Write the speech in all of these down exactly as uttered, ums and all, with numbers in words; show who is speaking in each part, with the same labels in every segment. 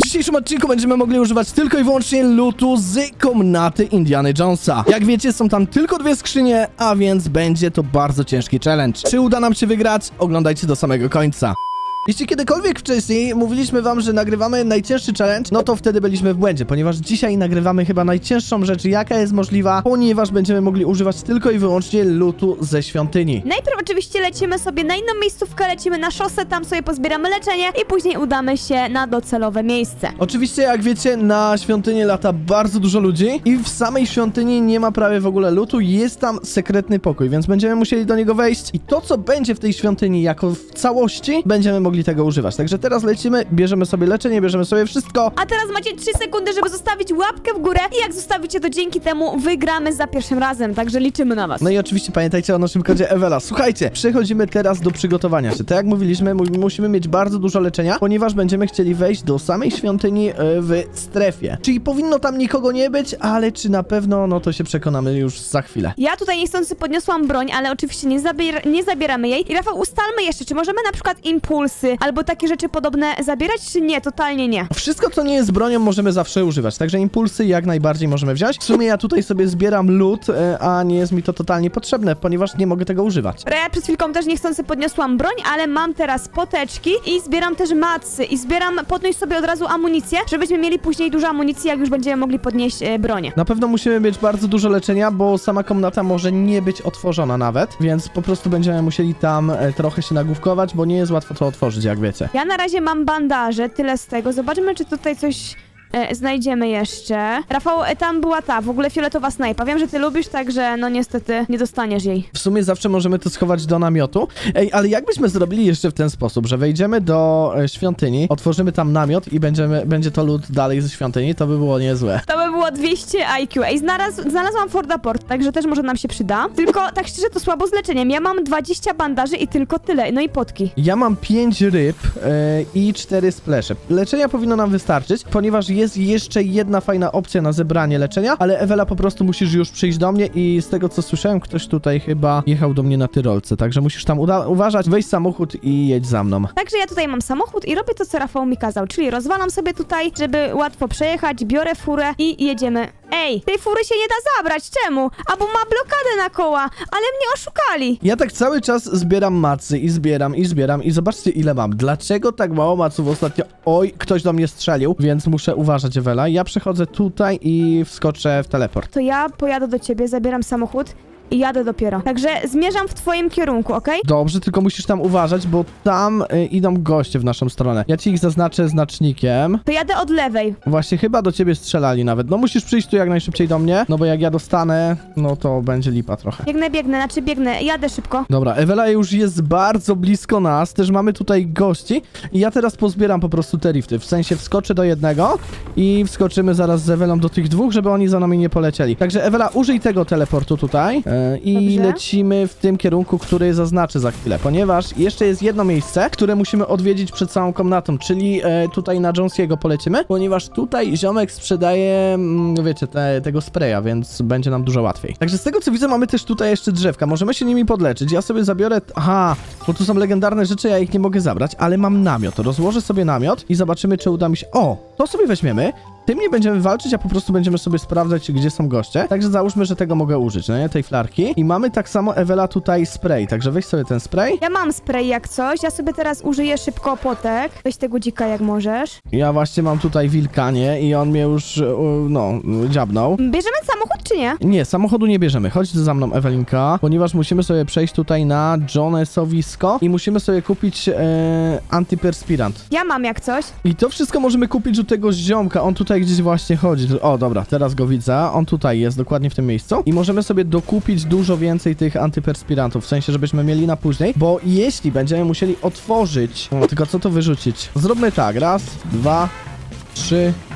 Speaker 1: dzisiejszym odcinku będziemy mogli używać tylko i wyłącznie lootu z komnaty Indiana Jonesa. Jak wiecie, są tam tylko dwie skrzynie, a więc będzie to bardzo ciężki challenge. Czy uda nam się wygrać? Oglądajcie do samego końca. Jeśli kiedykolwiek wcześniej mówiliśmy wam, że nagrywamy najcięższy challenge, no to wtedy byliśmy w błędzie, ponieważ dzisiaj nagrywamy chyba najcięższą rzecz, jaka jest możliwa, ponieważ będziemy mogli używać tylko i wyłącznie lootu ze świątyni.
Speaker 2: Najpierw oczywiście lecimy sobie na inną miejscówkę, lecimy na szosę, tam sobie pozbieramy leczenie i później udamy się na docelowe miejsce.
Speaker 1: Oczywiście, jak wiecie, na świątyni lata bardzo dużo ludzi i w samej świątyni nie ma prawie w ogóle lootu, jest tam sekretny pokój, więc będziemy musieli do niego wejść i to, co będzie w tej świątyni jako w całości, będziemy mogli tego używać. Także teraz lecimy, bierzemy sobie leczenie, bierzemy sobie wszystko.
Speaker 2: A teraz macie trzy sekundy, żeby zostawić łapkę w górę i jak zostawicie, to dzięki temu wygramy za pierwszym razem, także liczymy na was.
Speaker 1: No i oczywiście pamiętajcie o naszym kodzie Ewela. Słuchajcie, przechodzimy teraz do przygotowania się. Tak jak mówiliśmy, mu musimy mieć bardzo dużo leczenia, ponieważ będziemy chcieli wejść do samej świątyni yy, w strefie. Czyli powinno tam nikogo nie być, ale czy na pewno, no to się przekonamy już za chwilę.
Speaker 2: Ja tutaj niechcący podniosłam broń, ale oczywiście nie, zabier nie zabieramy jej. I Rafał, ustalmy jeszcze, czy możemy na przykład impulsy albo takie rzeczy podobne zabierać, czy nie? Totalnie nie.
Speaker 1: Wszystko, co nie jest bronią, możemy zawsze używać, także impulsy jak najbardziej możemy wziąć. W sumie ja tutaj sobie zbieram loot, a nie jest mi to totalnie potrzebne, ponieważ nie mogę tego używać.
Speaker 2: Ja przed chwilką też niechcący podniosłam broń, ale mam teraz poteczki i zbieram też macy i zbieram, podnieść sobie od razu amunicję, żebyśmy mieli później dużo amunicji, jak już będziemy mogli podnieść e, bronię.
Speaker 1: Na pewno musimy mieć bardzo dużo leczenia, bo sama komnata może nie być otworzona nawet, więc po prostu będziemy musieli tam e, trochę się nagłówkować, bo nie jest łatwo to otworzyć, jak wiecie.
Speaker 2: Ja na razie mam bandaże, tyle z tego. Zobaczmy, czy tutaj coś e, znajdziemy jeszcze. Rafał, e, tam była ta, w ogóle fioletowa snajpa. Wiem, że ty lubisz, także no niestety nie dostaniesz jej.
Speaker 1: W sumie zawsze możemy to schować do namiotu. Ej, ale jakbyśmy zrobili jeszcze w ten sposób, że wejdziemy do e, świątyni, otworzymy tam namiot i będziemy, będzie to loot dalej ze świątyni, to by było niezłe.
Speaker 2: To by było dwieście I Q. Ej, znalazł, znalazłam Fordaport, także też może nam się przyda. Tylko tak szczerze to słabo z leczeniem. Ja mam dwadzieścia bandaży i tylko tyle. No i potki.
Speaker 1: Ja mam pięć ryb e, i cztery splesze. Leczenia powinno nam wystarczyć, ponieważ jest jeszcze jedna fajna opcja na zebranie leczenia, ale Ewela, po prostu musisz już przyjść do mnie i z tego, co słyszałem, ktoś tutaj chyba jechał do mnie na tyrolce, także musisz tam uważać, weź samochód i jedź za mną.
Speaker 2: Także ja tutaj mam samochód i robię to, co Rafał mi kazał, czyli rozwalam sobie tutaj, żeby łatwo przejechać, biorę furę i jedziemy. Ej, tej fury się nie da zabrać, czemu? Albo ma blokadę na koła, ale mnie oszukali.
Speaker 1: Ja tak cały czas zbieram macy i zbieram i zbieram i zobaczcie, ile mam. Dlaczego tak mało maców ostatnio? Oj, ktoś do mnie strzelił, więc muszę uważać, Ewela. Ja przechodzę tutaj i wskoczę w teleport.
Speaker 2: To ja pojadę do ciebie, zabieram samochód i jadę dopiero. Także zmierzam w twoim kierunku, okej?
Speaker 1: Dobrze, tylko musisz tam uważać, bo tam y, idą goście w naszą stronę. Ja ci ich zaznaczę znacznikiem.
Speaker 2: To jadę od lewej.
Speaker 1: Właśnie chyba do ciebie strzelali nawet. No musisz przyjść tu jak najszybciej do mnie, no bo jak ja dostanę, no to będzie lipa trochę.
Speaker 2: Biegnę, biegnę, znaczy biegnę, jadę szybko.
Speaker 1: Dobra, Ewela już jest bardzo blisko nas, też mamy tutaj gości i ja teraz pozbieram po prostu te rifty, w sensie wskoczę do jednego i wskoczymy zaraz z Ewelą do tych dwóch, żeby oni za nami nie polecieli. Także Ewela, użyj tego teleportu tutaj. I
Speaker 2: Dobrze.
Speaker 1: lecimy w tym kierunku, który zaznaczę za chwilę, ponieważ jeszcze jest jedno miejsce, które musimy odwiedzić przed całą komnatą, czyli e, tutaj na Jonesiego polecimy, ponieważ tutaj ziomek sprzedaje, mm, wiecie, te, tego spraya, więc będzie nam dużo łatwiej. Także z tego, co widzę, mamy też tutaj jeszcze drzewka, możemy się nimi podleczyć. Ja sobie zabiorę, aha, bo tu są legendarne rzeczy, ja ich nie mogę zabrać, ale mam namiot, rozłożę sobie namiot i zobaczymy, czy uda mi się, o, to sobie weźmiemy. Tym nie będziemy walczyć, a po prostu będziemy sobie sprawdzać, gdzie są goście. Także załóżmy, że tego mogę użyć, no nie? Tej flarki. I mamy tak samo, Ewela, tutaj spray. Także weź sobie ten spray.
Speaker 2: Ja mam spray jak coś, ja sobie teraz użyję szybko potek. Weź tego dzika jak możesz.
Speaker 1: Ja właśnie mam tutaj wilkanie i on mnie już, no, dziabnął.
Speaker 2: Bierzemy samochód czy nie?
Speaker 1: Nie, samochodu nie bierzemy. Chodź za mną, Ewelinka, ponieważ musimy sobie przejść tutaj na Jonesowisko i musimy sobie kupić e, antyperspirant.
Speaker 2: Ja mam jak coś.
Speaker 1: I to wszystko możemy kupić u tego ziomka. On tutaj gdzieś właśnie chodzi. O, dobra, teraz go widzę. On tutaj jest, dokładnie w tym miejscu. I możemy sobie dokupić dużo więcej tych antyperspirantów, w sensie, żebyśmy mieli na później, bo jeśli będziemy musieli otworzyć... No, tylko co to wyrzucić? Zróbmy tak, raz, dwa, trzy,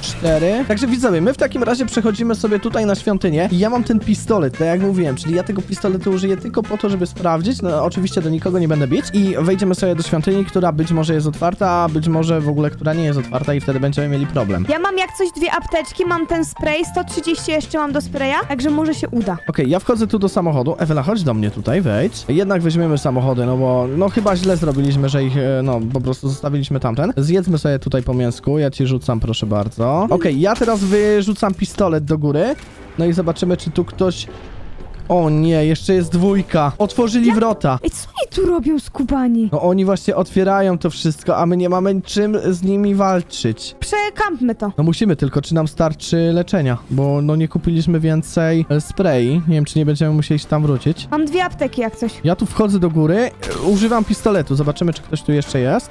Speaker 1: cztery. Także widzowie, my w takim razie przechodzimy sobie tutaj na świątynię i ja mam ten pistolet, tak jak mówiłem, czyli ja tego pistoletu użyję tylko po to, żeby sprawdzić, no oczywiście do nikogo nie będę bić i wejdziemy sobie do świątyni, która być może jest otwarta, a być może w ogóle, która nie jest otwarta i wtedy będziemy mieli problem.
Speaker 2: Ja mam jak coś dwie apteczki, mam ten spray, sto trzydzieści jeszcze mam do spraya, także może się uda.
Speaker 1: Okej, okay, ja wchodzę tu do samochodu. Ewela, chodź do mnie tutaj, wejdź. Jednak weźmiemy samochody, no bo no chyba źle zrobiliśmy, że ich, no po prostu zostawiliśmy tamten. Zjedzmy sobie tutaj po mięsku, ja ci rzucam, proszę bardzo. Okej, okay, ja teraz wyrzucam pistolet do góry, no i zobaczymy, czy tu ktoś... O nie, jeszcze jest dwójka. Otworzyli ja... wrota.
Speaker 2: Ej, co oni tu robią, skubani?
Speaker 1: No oni właśnie otwierają to wszystko, a my nie mamy czym z nimi walczyć.
Speaker 2: Przekampmy to.
Speaker 1: No musimy, tylko czy nam starczy leczenia, bo no nie kupiliśmy więcej sprayi. Nie wiem, czy nie będziemy musieli się tam wrócić.
Speaker 2: Mam dwie apteki jak coś.
Speaker 1: Ja tu wchodzę do góry, używam pistoletu. Zobaczymy, czy ktoś tu jeszcze jest.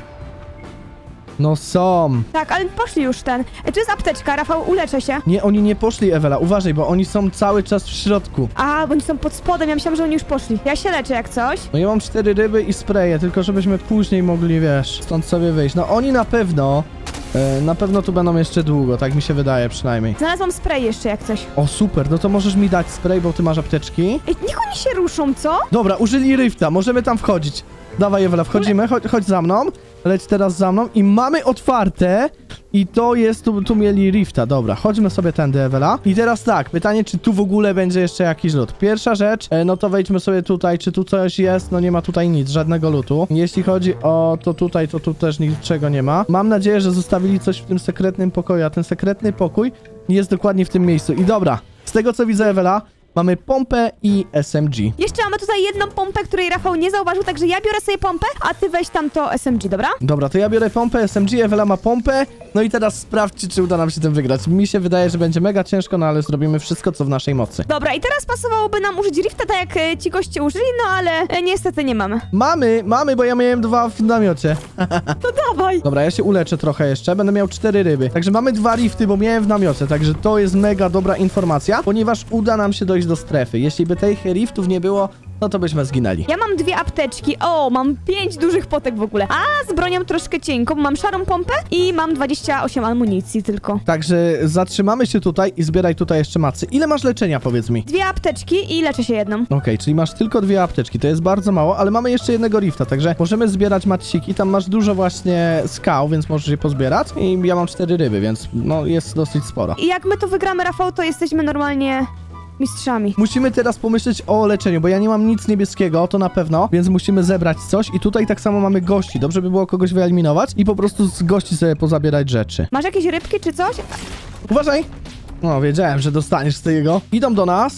Speaker 1: No są.
Speaker 2: Tak, ale poszli już ten. E, tu jest apteczka, Rafał, uleczę się.
Speaker 1: Nie, oni nie poszli, Ewela, uważaj, bo oni są cały czas w środku.
Speaker 2: A, bo oni są pod spodem, ja myślałam, że oni już poszli. Ja się leczę jak coś.
Speaker 1: No ja mam cztery ryby i spreje, tylko żebyśmy później mogli, wiesz, stąd sobie wyjść. No oni na pewno, e, na pewno tu będą jeszcze długo, tak mi się wydaje przynajmniej.
Speaker 2: Znalazłam spray jeszcze jak coś.
Speaker 1: O, super, no to możesz mi dać spray, bo ty masz apteczki.
Speaker 2: Ej, niech oni się ruszą, co?
Speaker 1: Dobra, użyli rifta, możemy tam wchodzić. Dawaj, Ewela, wchodzimy, chodź, chodź za mną. Leć teraz za mną i mamy otwarte i to jest, tu, tu mieli rifta, dobra, chodźmy sobie tędy, Ewela. I teraz tak, pytanie, czy tu w ogóle będzie jeszcze jakiś loot. Pierwsza rzecz, e, no to wejdźmy sobie tutaj, czy tu coś jest, no nie ma tutaj nic, żadnego lootu. Jeśli chodzi o to tutaj, to tu też niczego nie ma. Mam nadzieję, że zostawili coś w tym sekretnym pokoju, a ten sekretny pokój jest dokładnie w tym miejscu. I dobra, z tego co widzę, Ewela, mamy pompę i S M G.
Speaker 2: Jeszcze mamy tutaj jedną pompę, której Rafał nie zauważył, także ja biorę sobie pompę, a ty weź tam to S M G, dobra?
Speaker 1: Dobra, to ja biorę pompę, S M G, Ewela ma pompę. No i teraz sprawdźcie, czy uda nam się tym wygrać. Mi się wydaje, że będzie mega ciężko, no ale zrobimy wszystko, co w naszej mocy.
Speaker 2: Dobra, i teraz pasowałoby nam użyć rifta, tak jak e, ci goście użyli, no ale e, niestety nie mamy.
Speaker 1: Mamy, mamy, bo ja miałem dwa w namiocie.
Speaker 2: To dawaj!
Speaker 1: Dobra, ja się uleczę trochę jeszcze, będę miał cztery ryby. Także mamy dwa rifty, bo miałem w namiocie, także to jest mega dobra informacja, ponieważ uda nam się dojść do strefy. Jeśli by tych riftów nie było, no to byśmy zginęli.
Speaker 2: Ja mam dwie apteczki. O, mam pięć dużych potek w ogóle. A z bronią troszkę cienką. Mam szarą pompę i mam dwadzieścia osiem amunicji tylko.
Speaker 1: Także zatrzymamy się tutaj i zbieraj tutaj jeszcze macy. Ile masz leczenia, powiedz mi?
Speaker 2: Dwie apteczki i leczę się jedną.
Speaker 1: Okej, okay, czyli masz tylko dwie apteczki. To jest bardzo mało, ale mamy jeszcze jednego rifta, także możemy zbierać maciki. Tam masz dużo właśnie skał, więc możesz je pozbierać. I ja mam cztery ryby, więc no jest dosyć sporo.
Speaker 2: I jak my to wygramy, Rafał, to jesteśmy normalnie... mistrzami.
Speaker 1: Musimy teraz pomyśleć o leczeniu, bo ja nie mam nic niebieskiego, to na pewno, więc musimy zebrać coś i tutaj tak samo mamy gości. Dobrze by było kogoś wyeliminować i po prostu z gości sobie pozabierać rzeczy.
Speaker 2: Masz jakieś rybki czy coś?
Speaker 1: Uważaj! No, wiedziałem, że dostaniesz z tego. Idą do nas.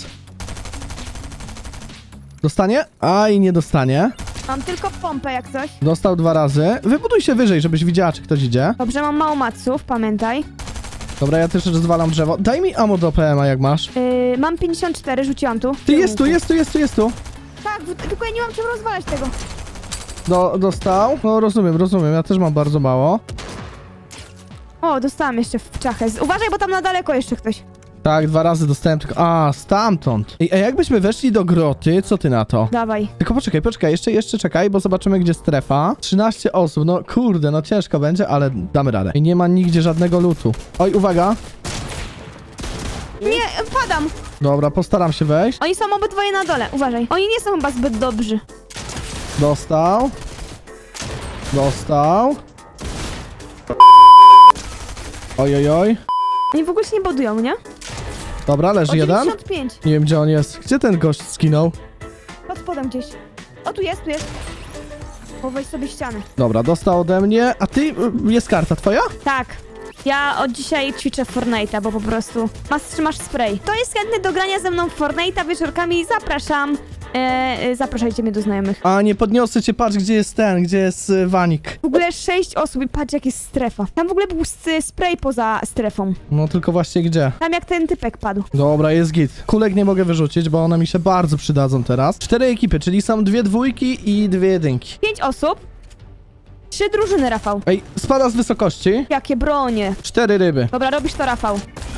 Speaker 1: Dostanie? A i nie dostanie.
Speaker 2: Mam tylko pompę jak coś.
Speaker 1: Dostał dwa razy. Wybuduj się wyżej, żebyś widziała, czy ktoś idzie.
Speaker 2: Dobrze, mam mało maców, pamiętaj.
Speaker 1: Dobra, ja też rozwalam drzewo. Daj mi ammo do P M a, jak masz.
Speaker 2: Yy, mam pięćdziesiąt cztery, rzuciłam tu.
Speaker 1: Ty, jest tu, jest tu, jest tu, jest tu.
Speaker 2: Tak, tylko ja nie mam czym rozwalać tego.
Speaker 1: Do, dostał? No rozumiem, rozumiem, ja też mam bardzo mało.
Speaker 2: O, dostałam jeszcze w czachę. Uważaj, bo tam na daleko jeszcze ktoś.
Speaker 1: Tak, dwa razy dostałem tylko... A, stamtąd. Ej, a jakbyśmy weszli do groty, co ty na to?
Speaker 2: Dawaj.
Speaker 1: Tylko poczekaj, poczekaj, jeszcze, jeszcze czekaj, bo zobaczymy, gdzie strefa. trzynaście osób, no kurde, no ciężko będzie, ale damy radę. I nie ma nigdzie żadnego lootu. Oj, uwaga.
Speaker 2: Nie, padam.
Speaker 1: Dobra, postaram się wejść.
Speaker 2: Oni są obydwoje na dole, uważaj. Oni nie są chyba zbyt dobrzy.
Speaker 1: Dostał. Dostał. Oj, oj, oj.
Speaker 2: Oni w ogóle się nie budują, nie?
Speaker 1: Dobra, leży jeden.
Speaker 2: dziewięćdziesiąt pięć.
Speaker 1: Nie wiem, gdzie on jest. Gdzie ten gość skinął?
Speaker 2: Pod spodem gdzieś. O, tu jest, tu jest. O, weź sobie ściany.
Speaker 1: Dobra, dostał ode mnie. A ty, y, jest karta twoja?
Speaker 2: Tak. Ja od dzisiaj ćwiczę w Fortnite'a, bo po prostu masz, trzymasz spray. To jest chętny do grania ze mną w Fortnite'a wieczorkami. Zapraszam. Eee, zapraszajcie mnie do znajomych.
Speaker 1: A, nie podniosę cię, patrz, gdzie jest ten, gdzie jest y, Wanik.
Speaker 2: W ogóle sześć osób i patrz, jak jest strefa. Tam w ogóle był spray poza strefą.
Speaker 1: No tylko właśnie gdzie?
Speaker 2: Tam jak ten typek padł.
Speaker 1: Dobra, jest git. Kulek nie mogę wyrzucić, bo one mi się bardzo przydadzą teraz. Cztery ekipy, czyli są dwie dwójki i dwie jedynki.
Speaker 2: Pięć osób. Trzy drużyny, Rafał.
Speaker 1: Ej, spada z wysokości.
Speaker 2: Jakie bronie.
Speaker 1: Cztery ryby.
Speaker 2: Dobra, robisz to, Rafał.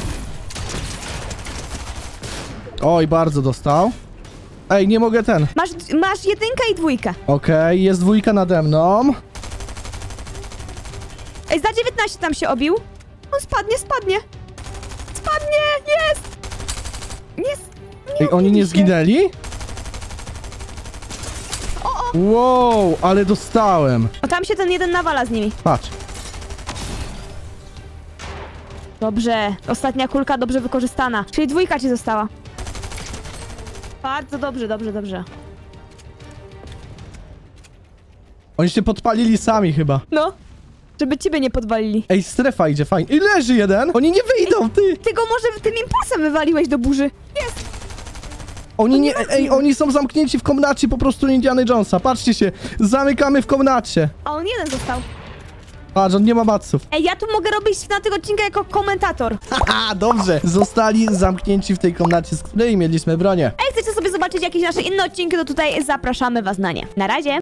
Speaker 1: Oj, bardzo dostał. Ej, nie mogę ten.
Speaker 2: Masz, masz jedynkę i dwójkę.
Speaker 1: Okej, okay, jest dwójka nade mną.
Speaker 2: Ej, za dziewiętnaście tam się obił. On spadnie, spadnie. Spadnie, jest! Jest!
Speaker 1: Ej, oni nie zginęli? Wow, ale dostałem.
Speaker 2: O, tam się ten jeden nawala z nimi.
Speaker 1: Patrz.
Speaker 2: Dobrze, ostatnia kulka dobrze wykorzystana. Czyli dwójka ci została. Bardzo dobrze, dobrze, dobrze.
Speaker 1: Oni się podpalili sami chyba.
Speaker 2: No, żeby ciebie nie podwalili.
Speaker 1: Ej, strefa idzie, fajnie. I leży jeden. Oni nie wyjdą, ty.
Speaker 2: Ty go może tym impulsem wywaliłeś do burzy. Jest!
Speaker 1: Oni nie, ej, oni są zamknięci w komnacie po prostu Indiana Jonesa. Patrzcie się, zamykamy w komnacie.
Speaker 2: A on jeden został.
Speaker 1: Patrz, on nie ma maców.
Speaker 2: Ej, ja tu mogę robić na tego odcinka jako komentator.
Speaker 1: Haha, dobrze. Zostali zamknięci w tej komnacie, z której mieliśmy bronię.
Speaker 2: Ej, chcecie sobie zobaczyć jakieś nasze inne odcinki, to tutaj zapraszamy was na nie. Na razie!